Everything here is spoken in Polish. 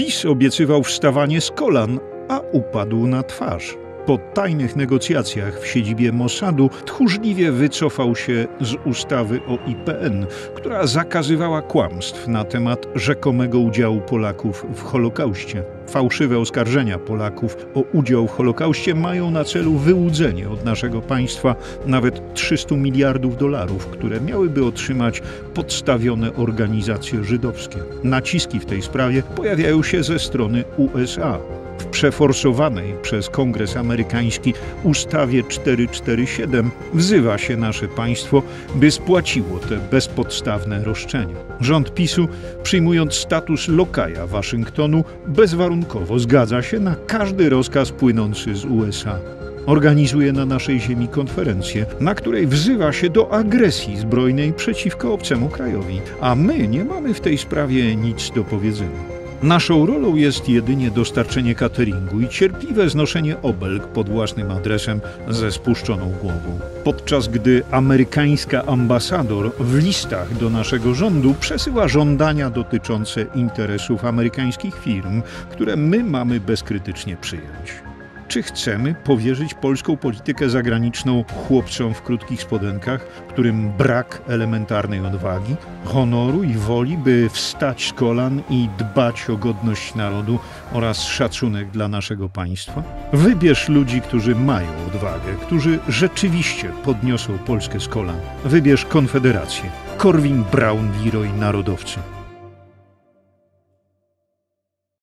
PiS obiecywał wstawanie z kolan, a upadł na twarz. Po tajnych negocjacjach w siedzibie Mossadu tchórzliwie wycofał się z ustawy o IPN, która zakazywała kłamstw na temat rzekomego udziału Polaków w Holokauście. Fałszywe oskarżenia Polaków o udział w Holokauście mają na celu wyłudzenie od naszego państwa nawet $300 miliardów, które miałyby otrzymać podstawione organizacje żydowskie. Naciski w tej sprawie pojawiają się ze strony USA. W przeforsowanej przez Kongres amerykański ustawie 447 wzywa się nasze państwo, by spłaciło te bezpodstawne roszczenia. Rząd PiS-u, przyjmując status lokaja Waszyngtonu, bezwarunkowo zgadza się na każdy rozkaz płynący z USA. Organizuje na naszej ziemi konferencję, na której wzywa się do agresji zbrojnej przeciwko obcemu krajowi, a my nie mamy w tej sprawie nic do powiedzenia. Naszą rolą jest jedynie dostarczenie cateringu i cierpliwe znoszenie obelg pod własnym adresem ze spuszczoną głową. Podczas gdy amerykańska ambasador w listach do naszego rządu przesyła żądania dotyczące interesów amerykańskich firm, które my mamy bezkrytycznie przyjąć. Czy chcemy powierzyć polską politykę zagraniczną chłopcom w krótkich spodenkach, którym brak elementarnej odwagi, honoru i woli, by wstać z kolan i dbać o godność narodu oraz szacunek dla naszego państwa? Wybierz ludzi, którzy mają odwagę, którzy rzeczywiście podniosą Polskę z kolan. Wybierz Konfederację. Korwin-Braun, Leroy, narodowcy.